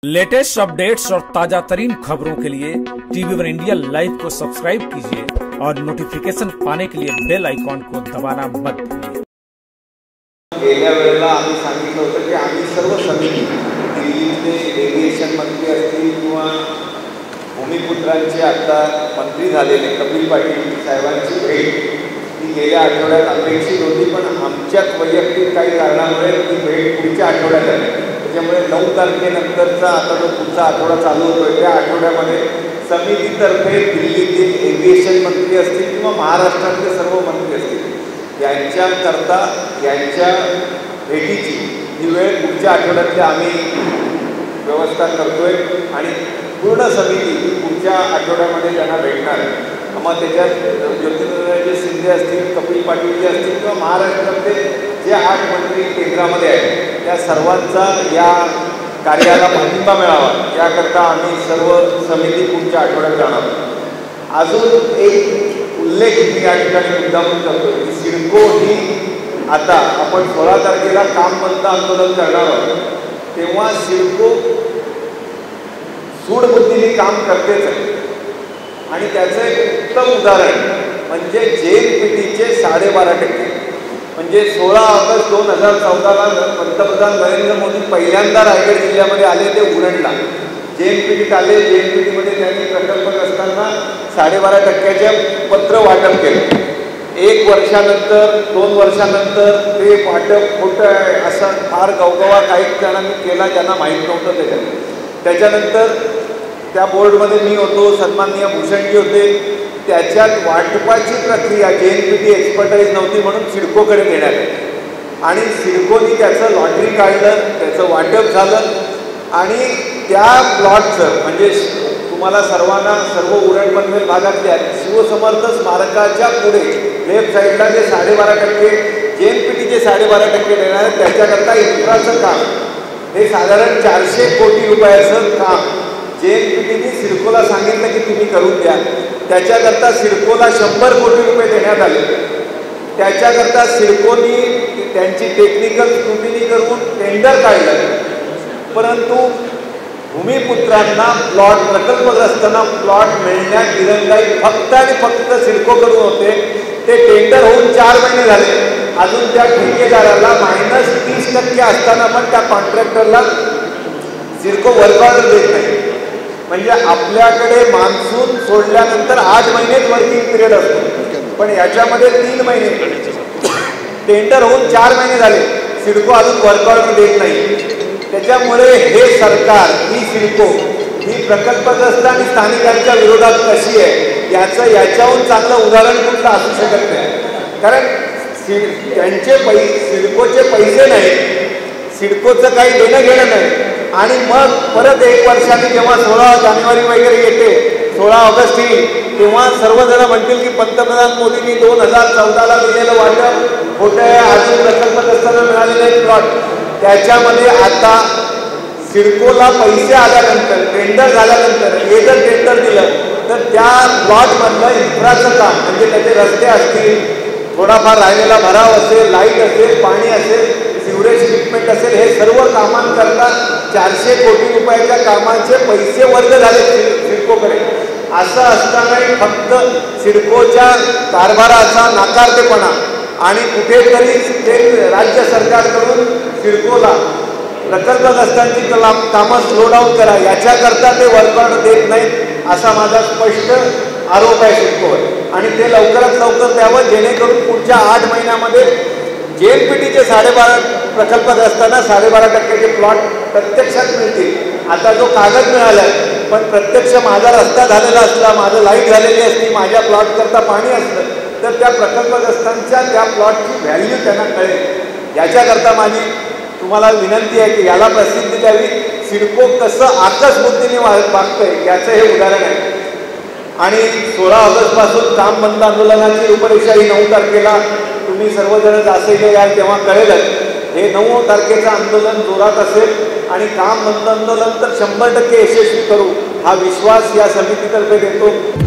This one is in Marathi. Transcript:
लेटेस्ट अपडेट्स और ताजा तरीन खबरों के लिए टीवी1 इंडिया लाइव को सब्सक्राइब कीजिए और नोटिफिकेशन पाने के लिए बेल आइकॉन को दबाना मत भूलिए। गेल्या वेळेला आम्ही सांगितलं होतं की आम्ही सर्व समिती दिल्लीतले एव्हिएशन मंत्री असतील किंवा भूमिपुत्रांचे आता मंत्री झालेले कपिल पाटील साहेबांची भेट ही गेल्या आठवड्यात अपेक्षित होती, पण आमच्यात वैयक्तिक काही कारणामुळे ती भेट पुढच्या आठवड्यात आली। त्यामुळे 9 तारखेनंतरचा आता जो पुढचा आठवडा चालू होतोय त्या आठवड्यामध्ये समितीतर्फे दिल्लीतील एव्हिएशन मंत्री असतील किंवा महाराष्ट्रातले सर्व मंत्री असतील यांच्याकरता यांच्या भेटीची ही वेळ पुढच्या आठवड्यातली आम्ही व्यवस्था करतोय आणि पूर्ण समिती पुढच्या आठवड्यामध्ये त्यांना भेटणार आहे। मग त्याच्यात ज्योतिरादित्य सिंधिया असतील, कपिल पाटील जे असतील किंवा महाराष्ट्रातले जे 8 मंत्री केंद्रामध्ये आहेत त्या सर्वांचा या कार्याला पाठिंबा मिळावा याकरता आम्ही सर्व समिती पुढच्या आठवड्यात जाणार। अजून एक उल्लेख मी या ठिकाणी मुद्दामून करतो की सिडको ही आता आपण 16 तारखेला काम बंद आंदोलन करणार आहोत, तेव्हा सिडको सूडबुद्धीने काम करतेच आहे आणि त्याचं एक उत्तम उदाहरण म्हणजे JNPTचे 12.5%। म्हणजे 16 ऑगस्ट 2014ला पंतप्रधान नरेंद्र मोदी पहिल्यांदा रायगड जिल्ह्यामध्ये आले, ते उरणला JNPTत आले। JNPTमध्ये त्यांनी प्रकल्पग्रस्तांना 12.5%चे पत्र वाटप केलं। 1 वर्षानंतर 2 वर्षानंतर ते वाटप खोटं आहे असा फार गवगवा काही जणांनी केला, ज्यांना माहीत नव्हतं। त्याच्यानंतर त्या बोर्डमध्ये मी होतो, सन्माननीय भूषणजी होते। त्याच्यात वाटपाची प्रक्रिया JNPT एक्सपर्टाईज नव्हती म्हणून सिडकोकडे देण्यात आली आणि सिडकोनी त्याचं लॉटरी काढलं, त्याचं वाटप झालं आणि त्या प्लॉटचं म्हणजे तुम्हाला सर्वांना सर्व उरण पनवेल भागातल्या शिवसमर्थ स्मारकाच्या पुढे लेफ्ट साईडला जे 12.5% JNPTचे 12.5% देणार आहेत त्याच्याकरता इन्फ्राचं काम हे साधारण 400 कोटी रुपयाचं काम JNPTने सिडकोला सांगितलं की तुम्ही करून द्या। त्याच्याकरता सिडकोला 100 कोटी रुपये देण्यात आले। त्याच्याकरता सिडकोनी त्यांची टेक्निकल स्क्रुटिनी करून टेंडर काढलं, परंतु भूमिपुत्रांना प्लॉट प्रकल्पग्रस्तांना प्लॉट मिळण्यात दिरंगाई फक्त आणि फक्त सिडकोकडून होते। ते टेंडर होऊन 4 महिने झाले, अजून त्या ठेकेदाराला -30% असताना पण त्या कॉन्ट्रॅक्टरला सिडको वर्क ऑर्डर देत नाही। म्हणजे आपल्याकडे मान्सून सोडल्यानंतर 8 महिनेच वर्किंग पिरियड असतो, पण याच्यामध्ये 3 महिने टेंडर होऊन 4 महिने झाले, सिडको अजून वर्क ऑर्डर देत नाही। त्याच्यामुळे हे सरकार ही सिडको ही प्रकल्पग्रस्त आणि स्थानिकांच्या विरोधात कशी आहे याच्याहून चांगलं उदाहरण कुठलं असू शकत नाही। कारण त्यांचे सिडकोचे पैसे नाही, सिडकोचं काही देणं घेणं नाही आणि मग परत 1 वर्षांनी जेव्हा 16 जानेवारी वगैरे येते, 16 ऑगस्ट येईल, तेव्हा सर्वजण म्हणतील की पंतप्रधान मोदींनी 2014ला दिलेलं वाटप खोटं आहे, अजून प्रकल्पग्रस्तांना मिळालेले प्लॉट। त्याच्यामध्ये आता सिडकोला पैसे आल्यानंतर टेंडर झाल्यानंतर हे जर टेंडर दिलं तर त्या प्लॉटमधलं इन्फ्राचं काम म्हणजे त्याचे रस्ते असतील, थोडाफार राहिलेला भराव असेल, लाईट असेल, पाणी असेल, सिवरेज ट्रीटमेंट असेल, हे सर्व कामांकरता 400 कोटी रुपयाच्या कामाचे पैसे वर्ग झाले सिडकोकडे। असं असतानाही फक्त सिडकोच्या कारभाराचा नाकारतेपणा आणि कुठेतरी ते राज्य सरकारकडून सिडकोला प्रकल्पग्रस्तांची कामं स्लो डाऊन करा याच्याकरता ते वर्क ऑर्डर देत नाहीत असा माझा स्पष्ट आरोप आहे सिडकोवर आणि ते लवकरात लवकर द्यावं जेणेकरून पुढच्या 8 महिन्यामध्ये JNPTचे 12.5 प्रकल्पग्रस्तांना 12.5%चे प्लॉट प्रत्यक्षात मिळतील। आता जो कागद मिळाला आहे, पण प्रत्यक्ष माझा रस्ता झालेला असला, माझं लाईट झालेली असली, माझ्या प्लॉटकरता पाणी असलं तर त्या प्रकल्पग्रस्तांच्या त्या प्लॉटची व्हॅल्यू त्यांना कळेल। याच्याकरता माझी तुम्हाला विनंती आहे की याला प्रसिद्धी द्यावी। सिडको कसं आकसबुद्धीने वागतंय याचं हे उदाहरण आहे आणि 16 ऑगस्टपासून काम बंद आंदोलनाची रूपरेषा ही 9 तारखेला तुम्ही सर्वजण जासेले याल तेव्हा कळेलच। हे 9 तारखेचं आंदोलन जोरात असेल आणि काम बंद आंदोलन तर 100% यशस्वी करू हा विश्वास या समितीतर्फे देतो।